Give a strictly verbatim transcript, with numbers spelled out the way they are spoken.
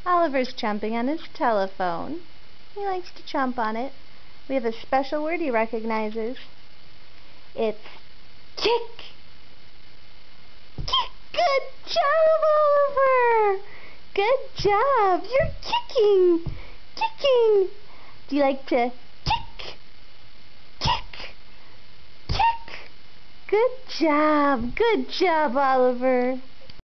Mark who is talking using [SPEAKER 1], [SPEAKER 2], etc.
[SPEAKER 1] Oliver's chomping on his telephone. He likes to chomp on it. We have a special word he recognizes. It's kick. Kick. Good job, Oliver. Good job. You're kicking. Kicking. Do you like to kick? Kick. Kick. Good job. Good job, Oliver.